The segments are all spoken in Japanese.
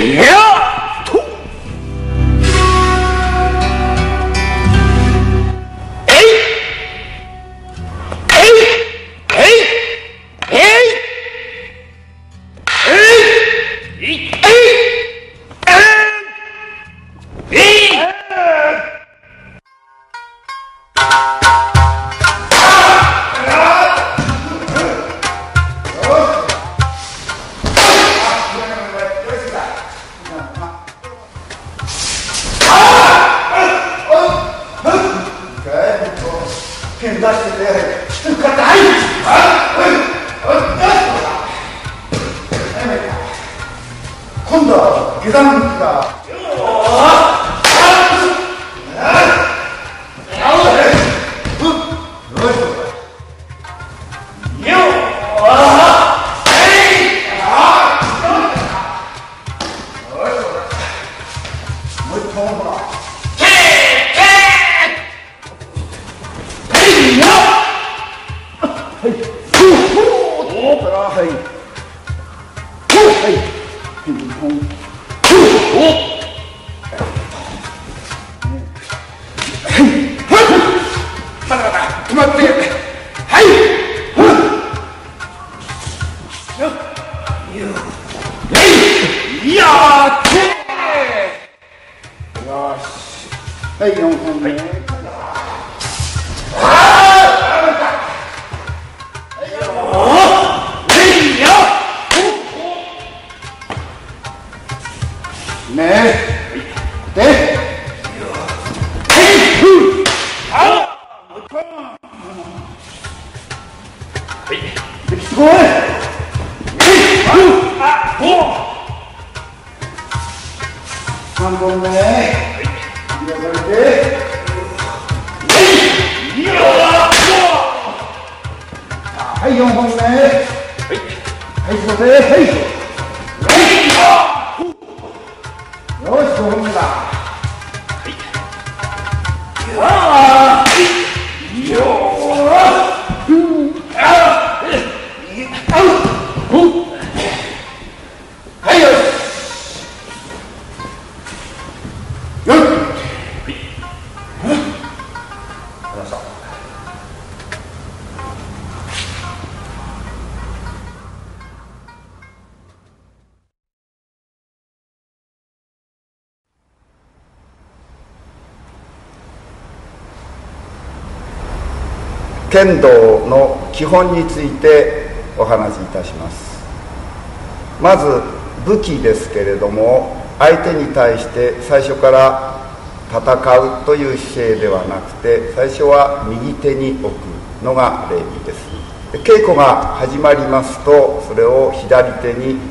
剣道の基本についてお話しいたします。まず武器ですけれども、相手に対して最初から戦うという姿勢ではなくて、最初は右手に置くのが礼儀です。稽古が始まりますと、それを左手に置く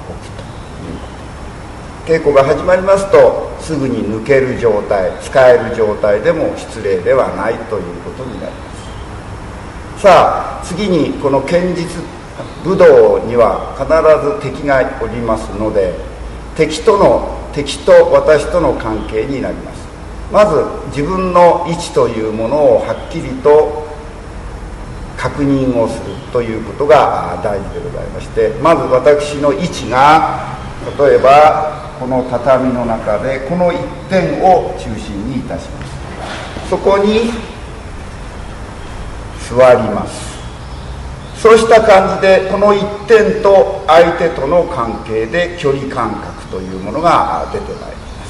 という。稽古が始まりますと、すぐに抜ける状態、使える状態でも失礼ではないということになります。さあ次に、この剣術武道には必ず敵がおりますので、敵と私との関係になります。まず自分の位置というものをはっきりと確認をするということが大事でございまして、まず私の位置が、例えばこの畳の中でこの一点を中心にいたします。そこに座ります。そうした感じで、この一点と相手との関係で距離感覚というものが出てまいります。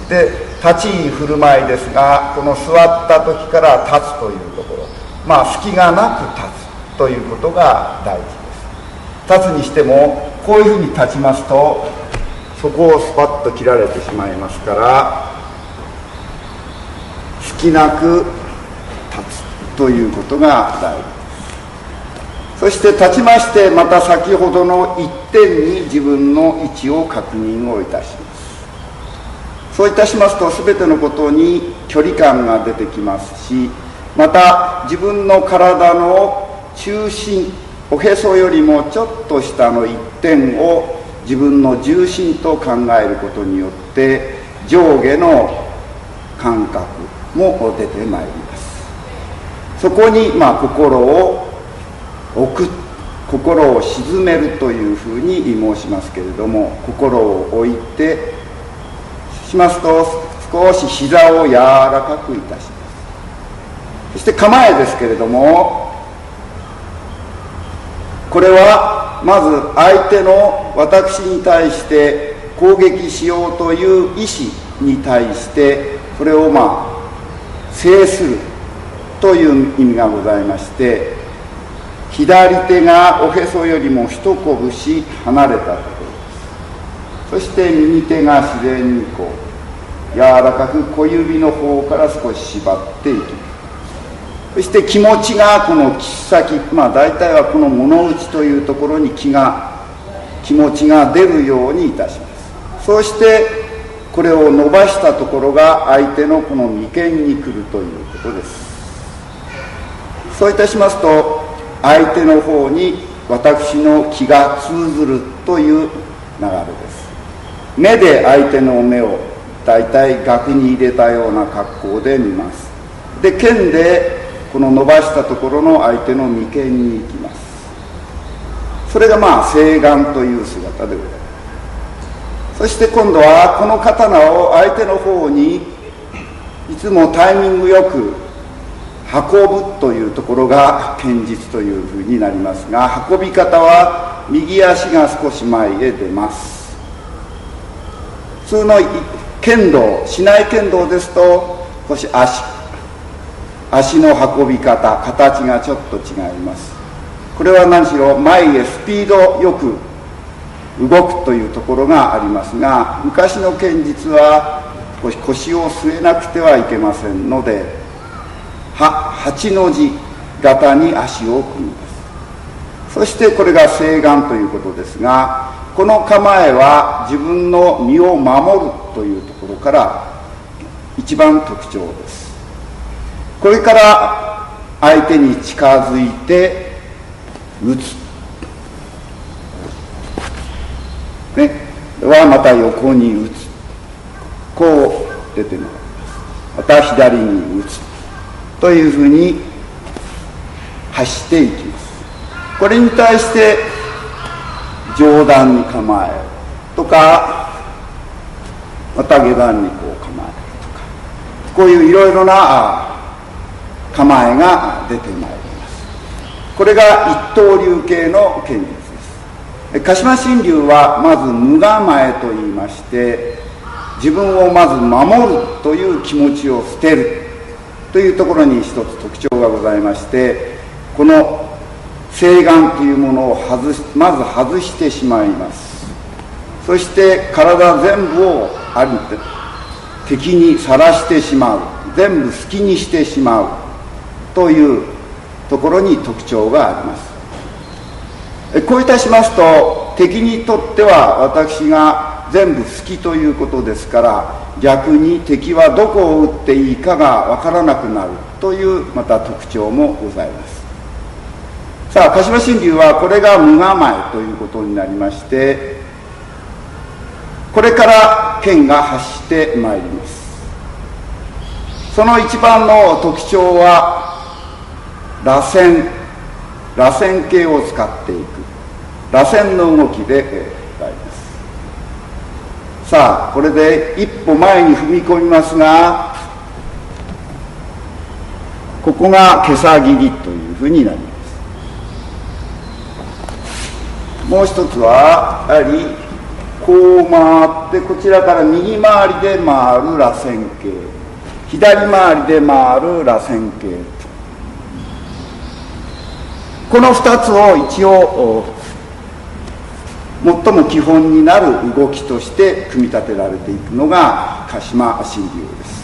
で、立ち居振る舞いですが、この座った時から立つというところ、隙がなく立つということが大事です。立つにしても、こういうふうに立ちますと、そこをスパッと切られてしまいますから、隙なく立つということが大事です。そして立ちまして、また先ほどの一点に自分の位置を確認をいたします。そういたしますと、全てのことに距離感が出てきますし、また自分の体の中心、おへそよりもちょっと下の一点を自分の重心と考えることによって、上下の感覚も出てまいります。そこに心を置く、 心を鎮めるというふうに申しますけれども、心を置いてしますと少し膝を柔らかくいたします。そして構えですけれども、これはまず相手の私に対して攻撃しようという意志に対してそれを制するという意味がございまして、左手がおへそよりも一拳離れたところです。そして右手が自然に柔らかく小指の方から少し縛っていきます。そして気持ちがこの切っ先、大体はこの物打ちというところに気持ちが出るようにいたします。そうしてこれを伸ばしたところが相手のこの眉間に来るということです。そういたしますと相手の方に私の気が通ずるという流れです。目で相手の目を大体額に入れたような格好で見ます。で、剣でこの伸ばしたところの相手の眉間に行きます。それが青眼という姿でございます。そして今度はこの刀を相手の方にいつもタイミングよく運ぶというところが剣術というふうになりますが、運び方は右足が少し前へ出ます。普通の剣道、竹刀剣道ですと少し足の運び方、形がちょっと違います。これは何しろ前へスピードよく動くというところがありますが、昔の剣術は少し腰を据えなくてはいけませんので、8の字型に足を組みます。そしてこれが青眼ということですが、この構えは自分の身を守るというところから一番特徴です。これから相手に近づいて打つ、はまた横に打つ、こう出てもらいます。また左に打つというふうに走っていきます。これに対して上段に構えるとか、また下段に構えるとか、こういういろいろな構えが出てまいります。これが一刀流系の剣術です。鹿島神流はまず無構えといいまして、自分をまず守るという気持ちを捨てるというところに一つ特徴がございまして、この青眼というものをまず外してしまいます。そして体全部を敵にさらしてしまう、全部好きにしてしまうというところに特徴があります。こういたしますと、敵にとっては私が全部好きということですから、逆に敵はどこを打っていいかが分からなくなるというまた特徴もございます。さあ、鹿島神流はこれが無構えということになりまして、これから剣が走ってまいります。その一番の特徴は螺旋形を使っていく螺旋の動きでございます。さあ、これで一歩前に踏み込みますが、ここが袈裟切りというふうになります。もう一つはやはりこう回って、こちらから右回りで回る螺旋形、左回りで回る螺旋形、この2つを一応最も基本になる動きとして組み立てられていくのが鹿島神流です。